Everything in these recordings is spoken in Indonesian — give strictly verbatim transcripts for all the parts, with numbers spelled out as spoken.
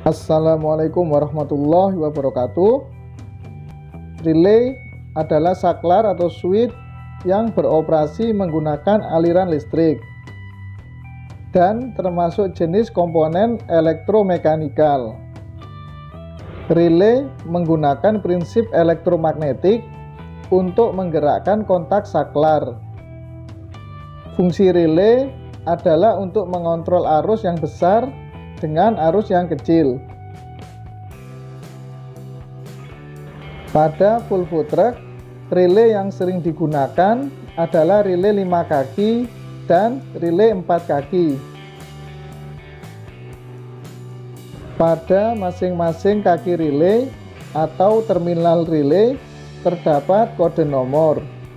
Assalamualaikum warahmatullahi wabarakatuh. Relay adalah saklar atau switch yang beroperasi menggunakan aliran listrik dan termasuk jenis komponen elektromekanikal. Relay menggunakan prinsip elektromagnetik untuk menggerakkan kontak saklar. Fungsi relay adalah untuk mengontrol arus yang besar dengan arus yang kecil. Pada full foot truck, relay yang sering digunakan adalah relay lima kaki dan relay empat kaki. Pada masing-masing kaki relay atau terminal relay terdapat kode nomor.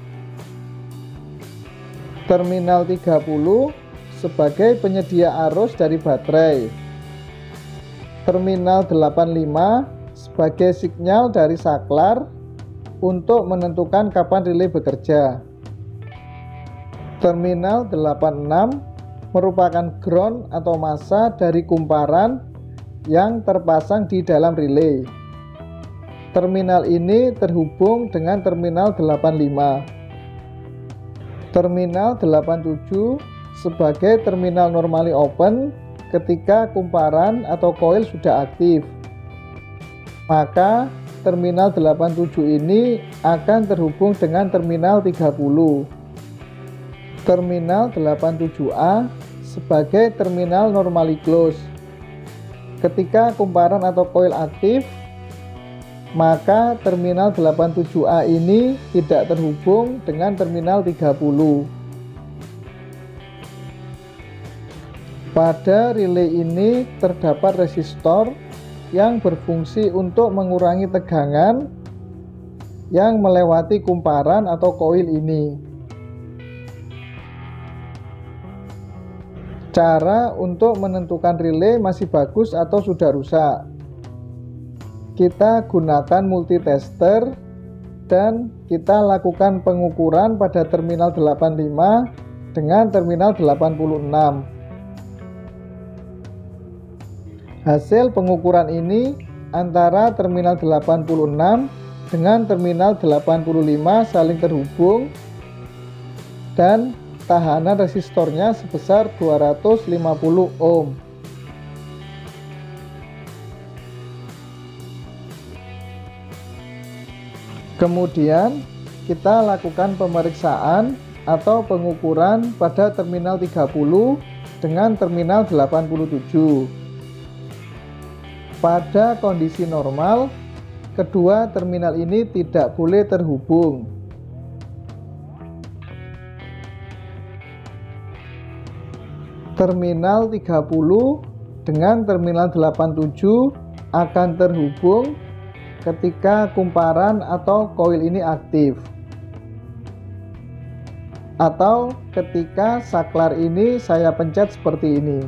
Terminal tiga puluh sebagai penyedia arus dari baterai. Terminal delapan puluh lima sebagai sinyal dari saklar untuk menentukan kapan relay bekerja. Terminal delapan puluh enam merupakan ground atau massa dari kumparan yang terpasang di dalam relay. Terminal ini terhubung dengan terminal delapan puluh lima. Terminal delapan puluh tujuh sebagai terminal normally open ketika kumparan atau koil sudah aktif. Maka terminal delapan puluh tujuh ini akan terhubung dengan terminal tiga puluh. Terminal delapan puluh tujuh A sebagai terminal normally close. Ketika kumparan atau koil aktif, maka terminal delapan puluh tujuh A ini tidak terhubung dengan terminal tiga puluh. Pada relay ini terdapat resistor yang berfungsi untuk mengurangi tegangan yang melewati kumparan atau koil ini. Cara untuk menentukan relay masih bagus atau sudah rusak. Kita gunakan multitester dan kita lakukan pengukuran pada terminal delapan puluh lima dengan terminal delapan puluh enam. Hasil pengukuran ini antara terminal delapan puluh enam dengan terminal delapan puluh lima saling terhubung dan tahanan resistornya sebesar dua ratus lima puluh ohm. Kemudian kita lakukan pemeriksaan atau pengukuran pada terminal tiga puluh dengan terminal delapan puluh tujuh. Pada kondisi normal, kedua terminal ini tidak boleh terhubung. Terminal tiga puluh dengan terminal delapan puluh tujuh akan terhubung ketika kumparan atau koil ini aktif, atau ketika saklar ini saya pencet seperti ini.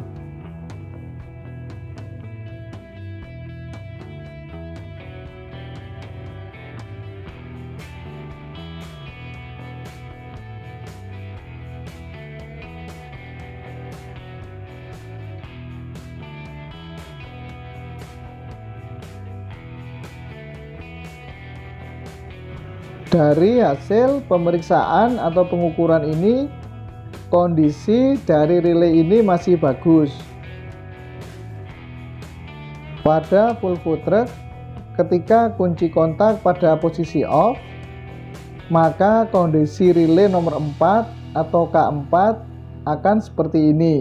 Dari hasil pemeriksaan atau pengukuran ini, kondisi dari relay ini masih bagus. Pada full foot truck, ketika kunci kontak pada posisi off, maka kondisi relay nomor empat atau K empat akan seperti ini.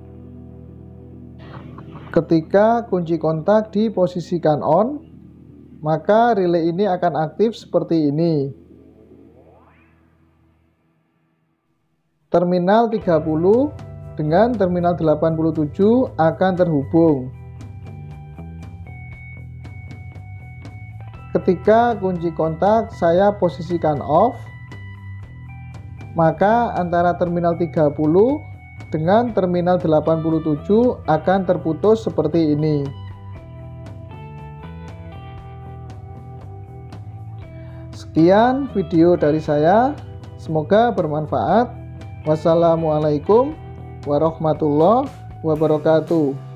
Ketika kunci kontak diposisikan on, maka relay ini akan aktif seperti ini. Terminal tiga puluh dengan terminal delapan puluh tujuh akan terhubung. Ketika kunci kontak saya posisikan off, maka antara terminal tiga puluh dengan terminal delapan puluh tujuh akan terputus seperti ini. Sekian video dari saya, semoga bermanfaat. Wassalamualaikum warahmatullahi wabarakatuh.